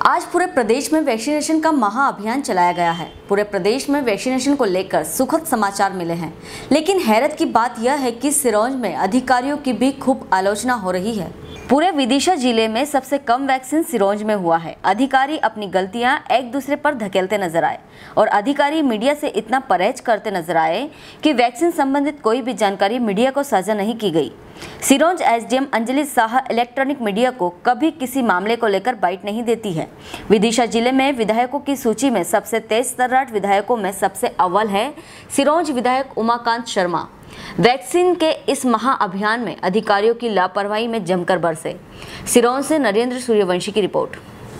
आज पूरे प्रदेश में वैक्सीनेशन का महाअभियान चलाया गया है। पूरे प्रदेश में वैक्सीनेशन को लेकर सुखद समाचार मिले हैं, लेकिन हैरत की बात यह है कि सिरोंज में अधिकारियों की भी खूब आलोचना हो रही है। पूरे विदिशा जिले में सबसे कम वैक्सीन सिरोंज में हुआ है। अधिकारी अपनी गलतियां एक दूसरे पर धकेलते नजर आए और अधिकारी मीडिया से इतना परहेज करते नजर आए कि वैक्सीन संबंधित कोई भी जानकारी मीडिया को साझा नहीं की गई। Sironj SDM Anjali Shah electronic media को कभी किसी मामले को लेकर बाइट नहीं देती है। विदिशा जिले में विधायकों की सूची में सबसे तेज तर्राट विधायकों में सबसे अव्वल है सिरोंज विधायक उमाकांत शर्मा। वैक्सीन के इस महाअभियान में अधिकारियों की लापरवाही में जमकर बरसे। सिरोंज से नरेंद्र सूर्यवंशी की रिपोर्ट।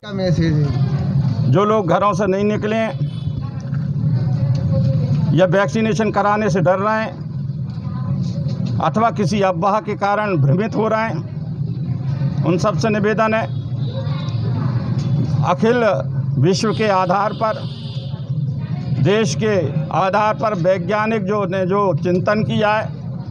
जो लोग घरों से नहीं निकले या वैक्सीनेशन कराने से डर रहे हैं अथवा किसी अफवाह के कारण भ्रमित हो रहे हैं, उन सबसे निवेदन है अखिल विश्व के आधार पर, देश के आधार पर वैज्ञानिक जो चिंतन किया है,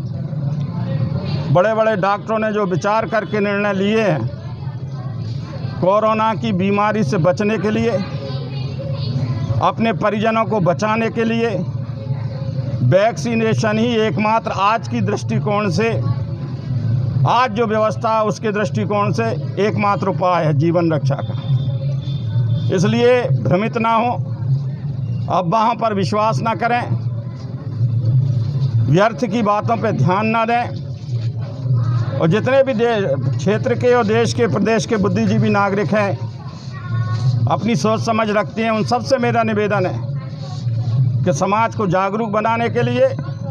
बड़े बड़े डॉक्टरों ने जो विचार करके निर्णय लिए हैं कोरोना की बीमारी से बचने के लिए, अपने परिजनों को बचाने के लिए वैक्सीनेशन ही एकमात्र आज की दृष्टिकोण से, आज जो व्यवस्था है उसके दृष्टिकोण से एकमात्र उपाय है जीवन रक्षा का। इसलिए भ्रमित ना हो, अफवाहों पर विश्वास ना करें, व्यर्थ की बातों पर ध्यान ना दें और जितने भी क्षेत्र के और देश के प्रदेश के बुद्धिजीवी नागरिक हैं, अपनी सोच समझ रखते हैं, उन सबसे मेरा निवेदन है कि समाज को जागरूक बनाने के लिए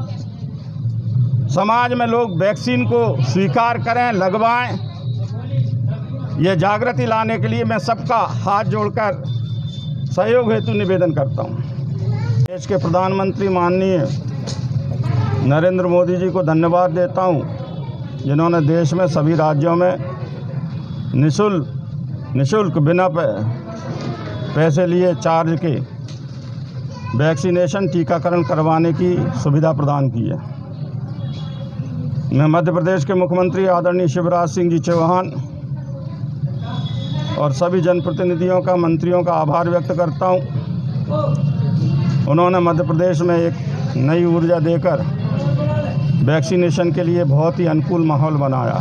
समाज में लोग वैक्सीन को स्वीकार करें, लगवाएं। ये जागृति लाने के लिए मैं सबका हाथ जोड़कर सहयोग हेतु निवेदन करता हूं। देश के प्रधानमंत्री माननीय नरेंद्र मोदी जी को धन्यवाद देता हूं, जिन्होंने देश में सभी राज्यों में निःशुल्क बिना पैसे लिए चार्ज के वैक्सीनेशन टीकाकरण करवाने की सुविधा प्रदान की है। मैं मध्य प्रदेश के मुख्यमंत्री आदरणीय शिवराज सिंह जी चौहान और सभी जनप्रतिनिधियों का, मंत्रियों का आभार व्यक्त करता हूं। उन्होंने मध्य प्रदेश में एक नई ऊर्जा देकर वैक्सीनेशन के लिए बहुत ही अनुकूल माहौल बनाया।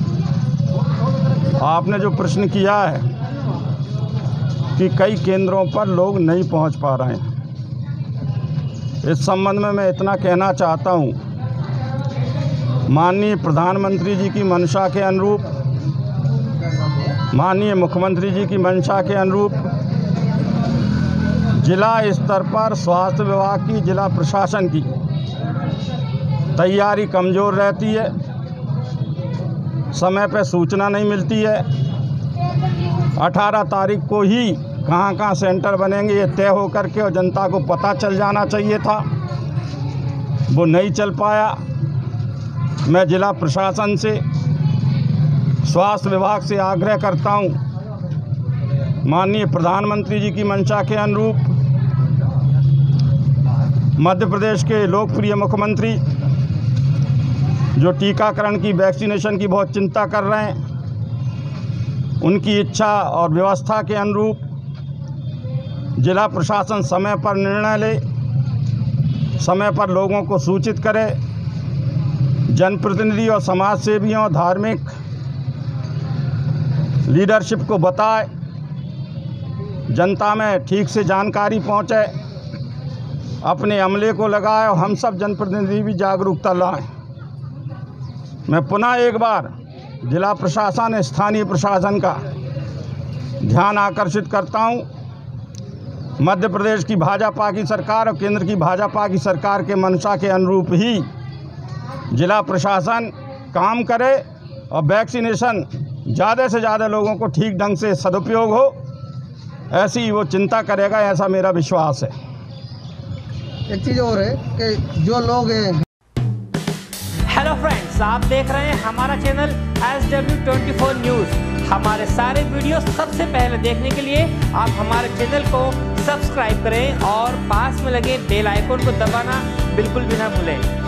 आपने जो प्रश्न किया है कि कई केंद्रों पर लोग नहीं पहुंच पा रहे हैं, इस संबंध में मैं इतना कहना चाहता हूं, माननीय प्रधानमंत्री जी की मंशा के अनुरूप, माननीय मुख्यमंत्री जी की मंशा के अनुरूप जिला स्तर पर स्वास्थ्य विभाग की, जिला प्रशासन की तैयारी कमज़ोर रहती है, समय पर सूचना नहीं मिलती है। 18 तारीख को ही कहाँ सेंटर बनेंगे ये तय हो करके और जनता को पता चल जाना चाहिए था, वो नहीं चल पाया। मैं जिला प्रशासन से, स्वास्थ्य विभाग से आग्रह करता हूं, माननीय प्रधानमंत्री जी की मंशा के अनुरूप मध्य प्रदेश के लोकप्रिय मुख्यमंत्री जो टीकाकरण की, वैक्सीनेशन की बहुत चिंता कर रहे हैं, उनकी इच्छा और व्यवस्था के अनुरूप जिला प्रशासन समय पर निर्णय ले, समय पर लोगों को सूचित करे, जनप्रतिनिधि और समाज सेवियों, धार्मिक लीडरशिप को बताए, जनता में ठीक से जानकारी पहुंचे, अपने अमले को लगाए और हम सब जनप्रतिनिधि भी जागरूकता लाएं। मैं पुनः एक बार जिला प्रशासन, स्थानीय प्रशासन का ध्यान आकर्षित करता हूं। मध्य प्रदेश की भाजपा की सरकार और केंद्र की भाजपा की सरकार के मंशा के अनुरूप ही जिला प्रशासन काम करे और वैक्सीनेशन ज़्यादा से ज़्यादा लोगों को ठीक ढंग से सदुपयोग हो, ऐसी वो चिंता करेगा, ऐसा मेरा विश्वास है। एक चीज़ और है कि जो लोग हेलो फ्रेंड्स, आप देख रहे हैं हमारा चैनल SW24 न्यूज़। हमारे सारे वीडियो सबसे पहले देखने के लिए आप हमारे चैनल को सब्सक्राइब करें और पास में लगे बेल आइकन को दबाना बिल्कुल भी ना भूलें।